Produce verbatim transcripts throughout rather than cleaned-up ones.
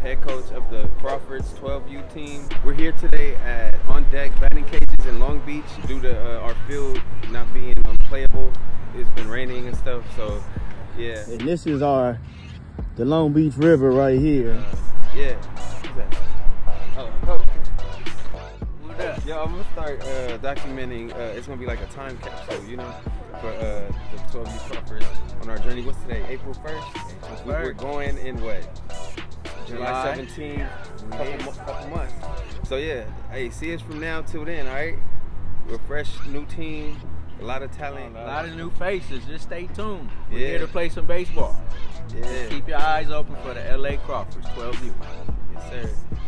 head coach of the Crawfords twelve U team. We're here today at on deck batting cages in Long Beach due to uh, our field not being unplayable. It's been raining and stuff, so yeah. And this is our the Long Beach River right here. Uh, yeah. What's that? Oh, coach. What up? Yo, I'm gonna start uh, documenting. Uh, it's gonna be like a time capsule, you know, for uh, the twelve U Crawfords on our journey. What's today? April first. We, we're going in what? July seventeenth. Couple, couple months. So yeah, hey, see us from now till then. All right. We're a fresh new team. A lot of talent. A lot of new faces. Just stay tuned. We're Yeah. here to play some baseball. Yeah. Just keep your eyes open for the L A Crawfords twelve U. Yes, sir.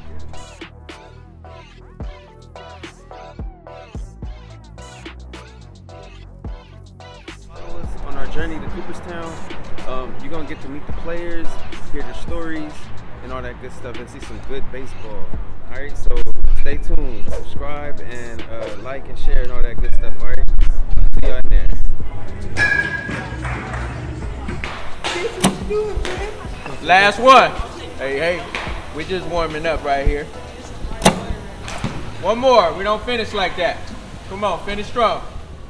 Follow us on our journey to Cooperstown. Um, you're gonna get to meet the players, hear their stories, and all that good stuff, and see some good baseball. All right, so stay tuned, subscribe, and uh, like and share, and all that good stuff. All right, see y'all in there. Last one. Hey, hey, we're just warming up right here. One more. We don't finish like that. Come on, finish strong.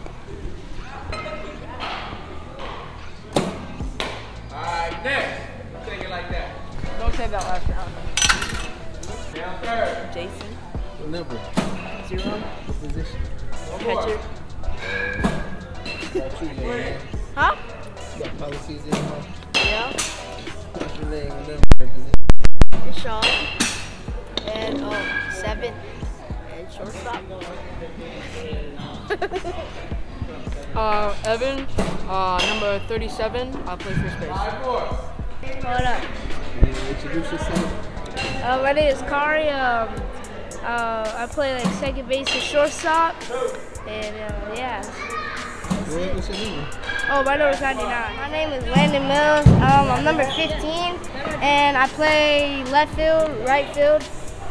All right, next. Take it like that. Don't say that last round. Down third. Jason. What number? Zero. What position? One more. Catcher. Got you, man. Huh? You got policies in there? Yeah. What's your name? What number? Position? Sean. And um, seven. And shortstop. Uh, Evan, uh, number thirty-seven. I play first base. Five more. What up? Yeah, introduce yourself. Uh, my name is Kari. Um, uh, I play like second base and shortstop, and uh, yeah. What, what's your number? Oh, my number is ninety-nine. My name is Landon Mills. Um, I'm number fifteen, and I play left field, right field.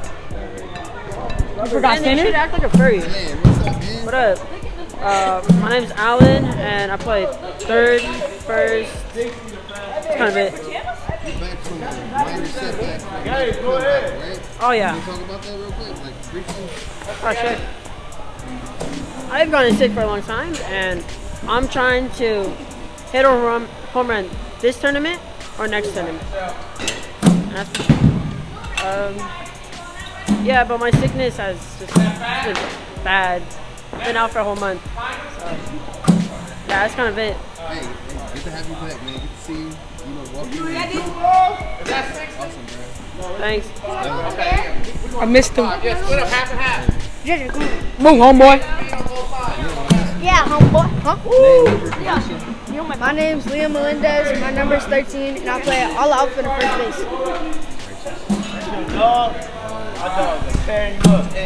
You forgot center? You should act like a furry. Man, what's up, man? What up? Uh, my name's Alan, and I play third, first. That's kind of it. You're back from a minor setback. Guys, go ahead. Right? Oh yeah. Can you talk about that real quick? Like, briefly? Oh shit. I've gone sick for a long time, and I'm trying to hit a home home run this tournament or next tournament. That's for sure. Um, yeah, but my sickness has just been bad. Been out for a whole month. So, yeah, that's kind of it. Hey, hey, good to have you back, man. Good to see you. You know, walking in. Awesome, man. Thanks. Uh, I missed him. Yeah, split up half and half. Move, homeboy. Yeah, homeboy. Huh? name, number, position. Yeah. My name's Liam Melendez. My number is thirteen, and I play all outfield and first base. Dog. My dog is tearing you up.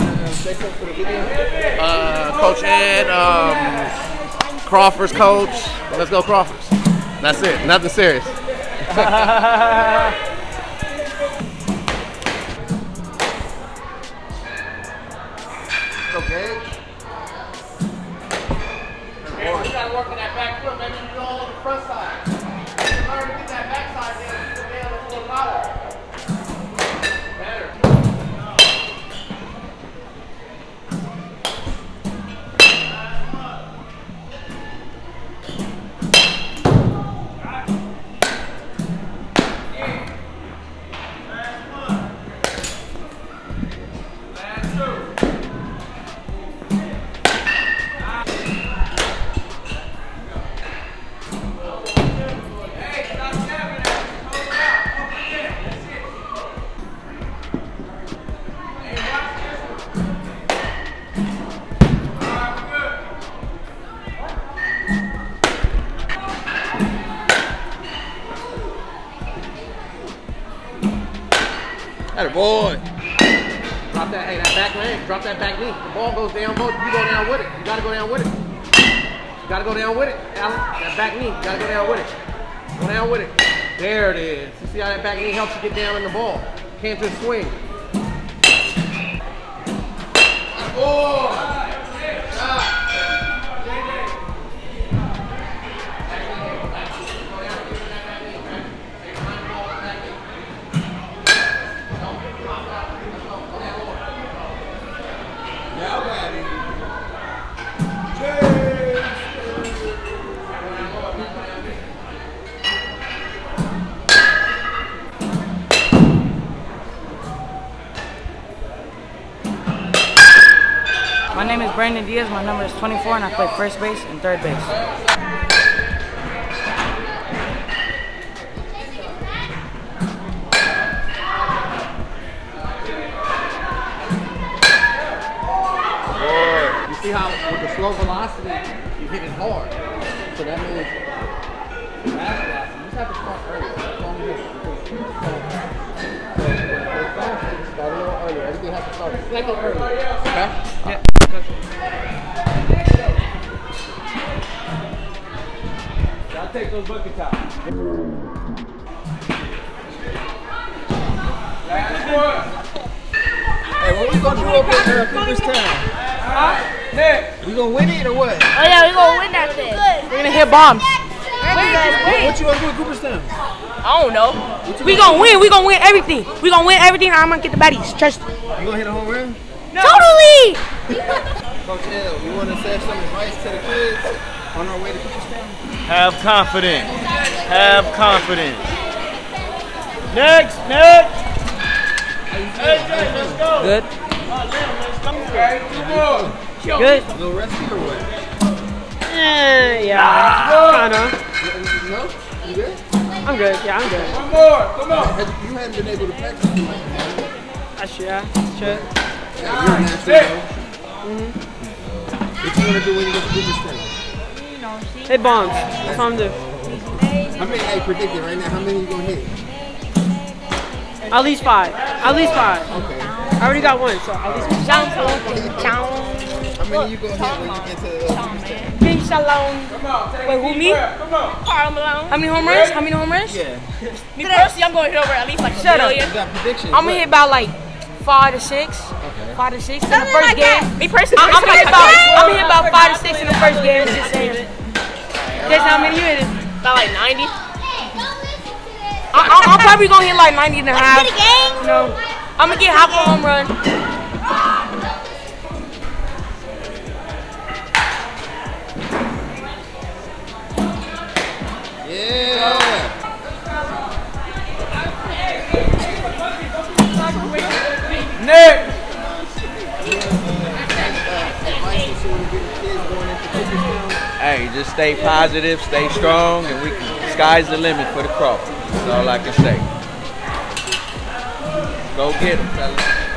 Uh, Coach Ed, um, Crawford's coach. Let's go Crawfords. That's it. Nothing serious. Okay. Hey, you gotta work on that back foot, maybe you do all on the front side. Learn to get that back side down, get down a little louder. Better. Atta boy. Drop that, hey, that back leg, drop that back knee. The ball goes down, both. You go down with it. You gotta go down with it. You gotta go down with it, Alan. That back knee, you gotta go down with it. Go down with it. There it is. You see how that back knee helps you get down in the ball. Can't just swing. Oh! is Brandon Diaz. My number is twenty-four, and I play first base and third base. You see how with the slow velocity, you hit it hard. So that means fast velocity. You just have to start early. That's all you do. Start a little earlier. Everything has to start slightly earlier. Okay? Yeah. I'll take those bucket tops. Hey, what we gonna do up in uh, Cooperstown? Huh? We gonna win it or what? Oh yeah, we gonna win that thing. We're gonna hit bombs. What, what you gonna do at Cooperstown? I don't know. We gonna win. We gonna win everything. We gonna win everything. I'm gonna get the baddies. Trust me. You gonna hit a home run? No. Totally. Coach L, you wanna say some advice to the kids on our way to Cooperstown? Have confidence. Have confidence. Next, next. Hey, Jay, let's go. Good. Okay, two more. Good. A little rusty or what? Eh, yeah. Kinda. No? You good? I'm good. Yeah, I'm good. One more. Come on. Had you, you hadn't been able to practice too much, man. I should. Yeah. Should. Yeah, you're natural, Mm-hmm. What you gonna do when you get to Cooperstown? Hit bombs. That's what I'm doing. How many, hey, predict it right now, how many you gonna hit? At least five. At least five. Okay. I already got one, so at least five. How many you gonna hit when you get to uh, Cooperstown? Big Shalom. Wait, who, me? Come on. Carl Malone. How many home runs? How many home runs? Yeah. Me personally, I'm going to hit over at least like a million. You got predictions? I'm going to hit about like five to six. Okay. Five to six in the first game. Me personally, I'm going to hit about, I'm gonna hit about five to six in the first game. Just saying. Guess how many you hit? About like ninety. I, I, I'm probably going to hit like ninety and a half. No. I'm going to get half a home run. Yeah. Nick. Hey, just stay positive, stay strong, and we can, sky's the limit for the Crawfords. That's all I can say. Go get them, fellas.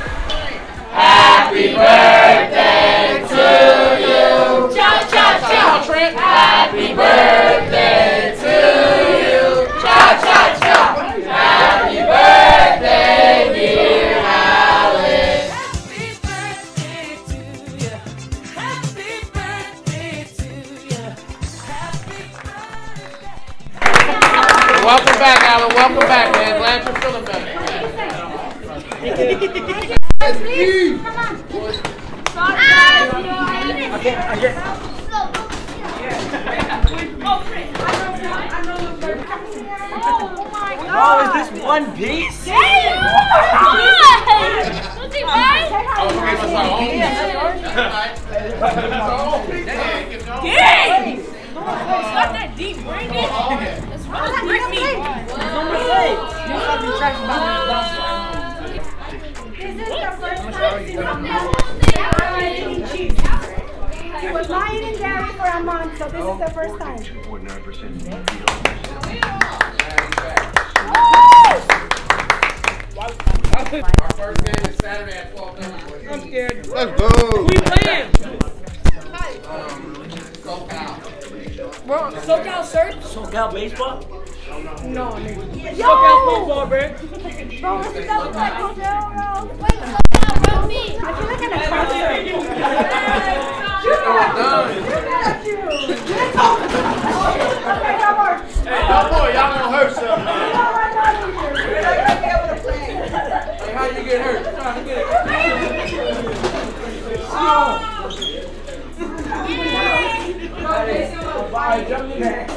Happy birthday to you. Cha cha cha. Happy birthday to you. Cha cha cha. Happy birthday, dear Alice. Happy birthday to you. Happy birthday to you. Happy birthday. Welcome back, Alan. Welcome back, man. Glad you're feeling better. That's me. Come on. Okay, I get. Oh, is this one piece? Hey, It's not that deep, Brandon. It's really deep. You have to trash about This is the first time he was lying in dairy for a month, so this is the first time. two point nine percent. Our first game is Saturday at twelve thirty. I'm scared. Let's go. Who we playing? Um, SoCal. Bro, SoCal search? SoCal baseball? No, nigga. SoCal football, bro. Bro, what's that look like, Coach L, bro? Wait, so bro, me. I feel like I'm a concert. Shoot at you. Okay, no more. Hey, no more. Y'all gonna hurt something. Hey, how you get hurt? Trying to get it. Bye, jump in there.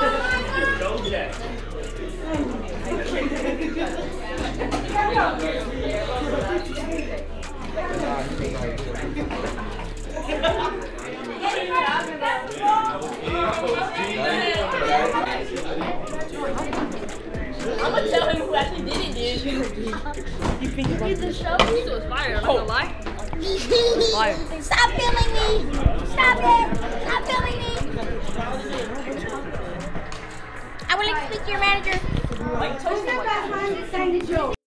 I'm gonna tell him who actually did it, dude. You think it's the show? It was fire, I'm not gonna lie. Liar. Stop filming me. Stop it. Stop filming me. I would like to speak to your manager.